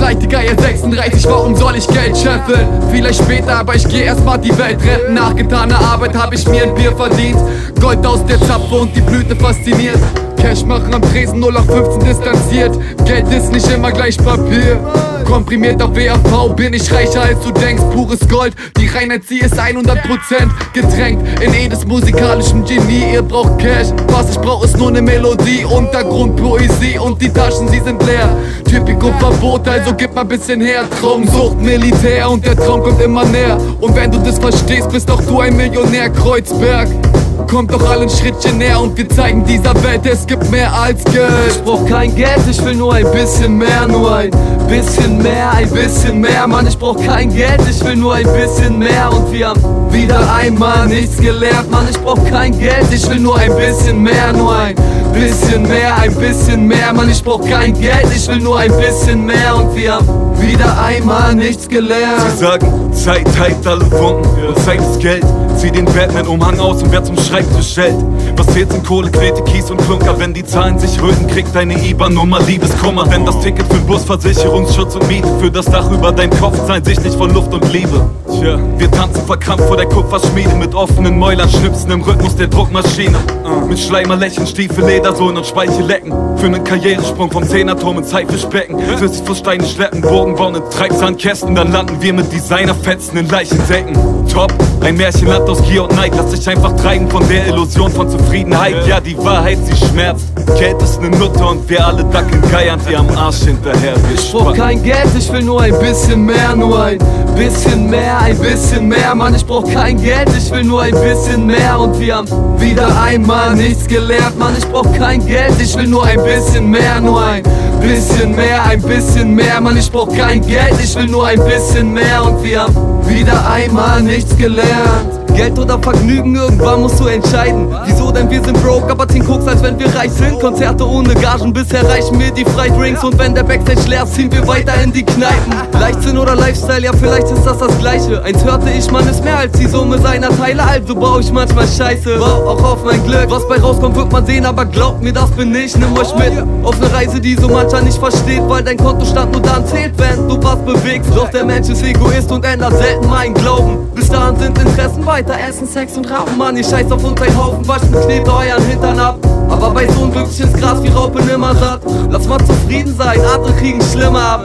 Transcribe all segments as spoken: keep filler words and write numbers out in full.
Zeit, Digga, ihr sechsunddreißig, warum soll ich Geld scheffeln? Vielleicht später, aber ich geh erstmal die Welt retten. Nach getaner Arbeit hab ich mir ein Bier verdient. Gold aus der Zapfe und die Blüte fasziniert. Cash machen am Tresen null acht fünfzehn distanziert. Geld ist nicht immer gleich Papier. Komprimiert auf W A V bin ich reicher als du denkst. Pures Gold, die Reinheit, sie ist hundert Prozent getränkt in Edes musikalischem Genie. Ihr braucht Cash, was ich brauch ist nur ne Melodie. Untergrundpoesie und die Taschen, sie sind leer. Typico Verbot, also gib mal bisschen her. Traumsucht, Militär und der Traum kommt immer näher. Und wenn du das verstehst, bist doch du ein Millionär. Kreuzberg, kommt doch alle ein Schrittchen näher und wir zeigen dieser Welt, es gibt mehr als Geld. Ich brauch kein Geld, ich will nur ein bisschen mehr, nur ein bisschen mehr, ein bisschen mehr. Mann, ich brauch kein Geld, ich will nur ein bisschen mehr. Und wir haben wieder einmal nichts gelernt. Mann, ich brauch kein Geld, ich will nur ein bisschen mehr, nur ein bisschen mehr, ein bisschen mehr. Mann, ich brauch kein Geld, ich will nur ein bisschen mehr. Und wir haben wieder einmal nichts gelernt. Sie sagen, Zeit heilt alle Wunden und Zeit ist Geld. Zieh den Batman-Umhang aus und wer zum Schreibtisch stellt. Was zählt sind Kohle, Knete, Kies und Klunker. Wenn die Zahlen sich röten, kriegt deine I B A N-Nummer Liebeskummer. Wenn das Ticket für Bus, Versicherungsschutz und Miete für das Dach über dein Kopf zahlen sich nicht von Luft und Liebe. Tja, wir tanzen verkrampft vor der Kupferschmiede mit offenen Mäulern, schnipsen im Rhythmus der Druckmaschine. uh. Mit Schleimer, Lächeln, Stiefel, Ledersohlen und Speichellecken. Für nen Karrieresprung vom Zehnerturm ins Haifischbecken. Für sich vor Steine schleppen, Burgen bauen in Treibsandkästen. Dann landen wir mit Designerfetzen in Leichensäcken. Top, ein Märchenland aus Gier und Neid. Lass dich einfach treiben von der Illusion von Zufriedenheit. Ja, die Wahrheit, sie schmerzt. Geld ist ne Nutte und wir alle dackeln geiernd ihr am Arsch hinterher. Wir ich brauch kein Geld, ich will nur ein bisschen mehr, nur ein bisschen mehr, ein bisschen mehr. Mann, ich brauch kein Geld, ich will nur ein bisschen mehr. Und wir haben wieder einmal nichts gelernt. Mann, ich brauch kein Geld, ich will nur ein bisschen mehr, nur ein bisschen mehr, ein bisschen mehr. Mann, ich brauch kein Geld, ich will nur ein bisschen mehr. Und wir haben wieder einmal nichts gelernt. Geld oder Vergnügen, irgendwann musst du entscheiden. Wieso denn wir sind broke, aber ziehen Koks, als wenn wir reich sind. Konzerte ohne Gagen, bisher reichen mir die Freidrinks. Und wenn der Backstage leer ist, ziehen wir weiter in die Kneipen. Leichtsinn oder Lifestyle, ja vielleicht ist das das Gleiche. Eins hörte ich, man ist mehr als die Summe seiner Teile. Also baue ich manchmal Scheiße, wow, auch auf mein Glück. Was bei rauskommt, wird man sehen, aber glaubt mir, das bin ich. Nimm euch mit auf ne Reise, die so mancher nicht versteht. Weil dein Kontostand nur dann zählt, wenn du was bewegst. Doch der Mensch ist Egoist und ändert selten meinen Glauben. Bis dahin sind Interessen weiter, Essen, Sex und Rauchen. Mann, ihr scheißt auf uns ein Haufen, wascht und klebt euren Hintern ab. Aber bei so unglücklich ins Gras wie Raupe nimmer satt. Lass mal zufrieden sein, andere kriegen schlimmer ab.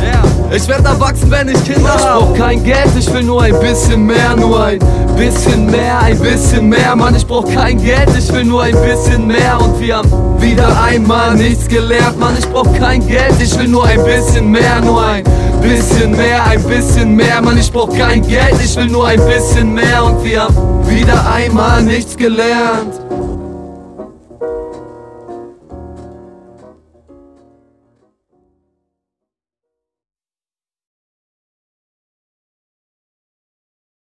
Ich werd erwachsen, wenn ich Kinder hab. Ich brauch kein Geld, ich will nur ein bisschen mehr, nur ein bisschen mehr, ein bisschen mehr. Mann, ich brauch kein Geld, ich will nur ein bisschen mehr. Und wir haben wieder einmal nichts gelernt. Mann, ich brauch kein Geld, ich will nur ein bisschen mehr, nur ein bisschen mehr, ein bisschen mehr. Mann, ich brauch kein Geld, ich will nur ein bisschen mehr. Und wir haben wieder einmal nichts gelernt.